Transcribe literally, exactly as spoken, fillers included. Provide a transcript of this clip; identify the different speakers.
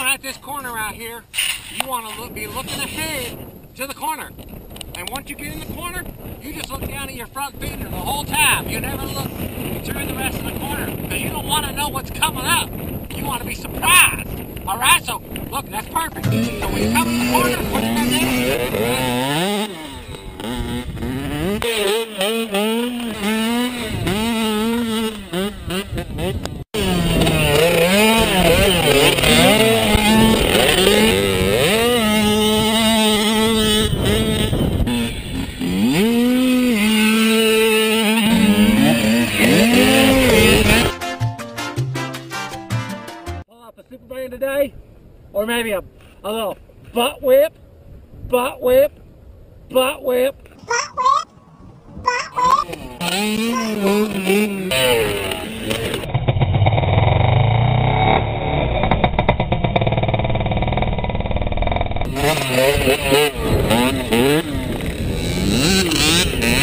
Speaker 1: coming at this corner out here, you want to look, be looking ahead to the corner. And once you get in the corner, you just look down at your front fender the whole time. You never look through the rest of the corner because you don't want to know what's coming up. You want to be surprised. All right, so look, that's perfect. So when you come in the corner, put it in there. A super band today, or maybe a, a little butt whip, butt whip, butt whip, butt whip, butt whip.